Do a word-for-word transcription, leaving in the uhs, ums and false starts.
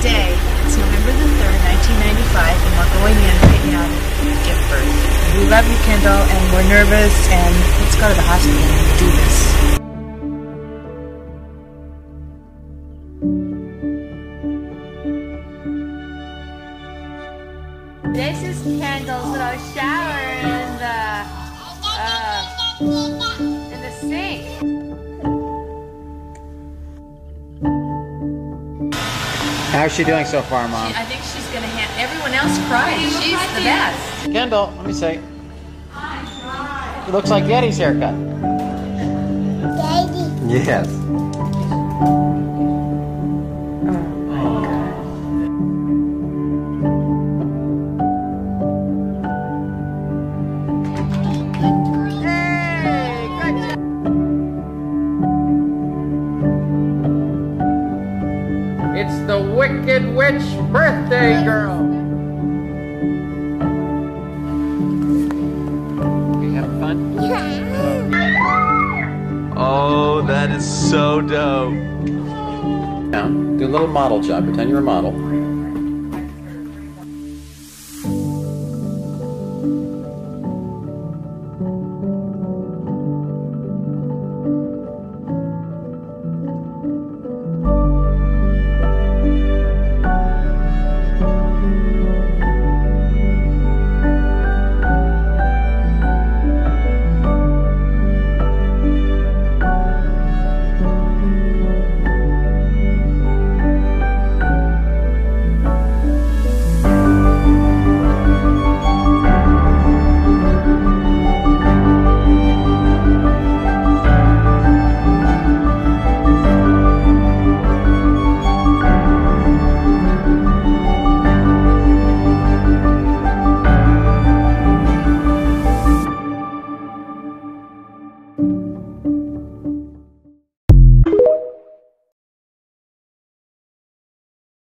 Today, it's November the third, nineteen ninety-five, and we're going in right now to give birth. We love you, Kendall, and we're nervous, and let's go to the hospital and do this. This is Kendall's little shower in the uh, in the sink. How's she doing so far, Mom? I think she's gonna have everyone else cry. She's the best. Kendall, let me see. It looks like Yeti's haircut. Daddy. Yes. It's the Wicked Witch birthday girl. You having fun? Oh, that is so dope. Now, do a little model job. Pretend you're a model.